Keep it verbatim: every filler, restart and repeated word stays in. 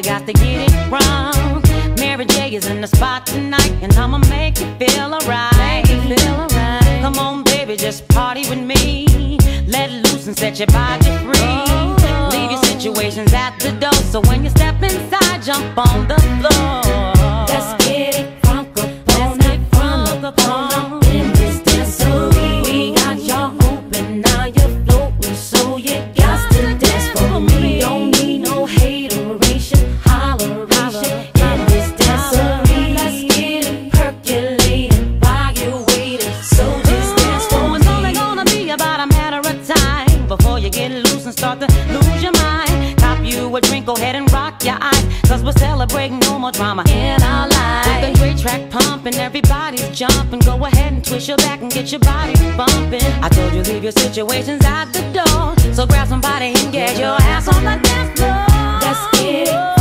we got to get it wrong. Mary J is in the spot tonight, and I'ma make you feel alright. Feel alright. Come on, baby, just party with me. Let loose and set your body free. Oh. Leave your situations at the door, so when you step inside, jump on the floor. Let's get it crunk up on it, crunk up on in this dancery. We got y'all open, now you're floating, so you got to dance for me. Don't need no hateration, holleration in this dancery. Let's get it percolating while you're waiting, so just dance for me. It's only gonna be about a matter of time before you get loose and start to lose your mind. Cop you a drink, go ahead and rock your eyes, cause we're celebrating no more drama in our lives. With a great track pumping, everybody's jumping. Go ahead and twist your back and get your body bumping. I told you leave your situations at the door, so grab somebody and get your ass on the dance floor. Let's get it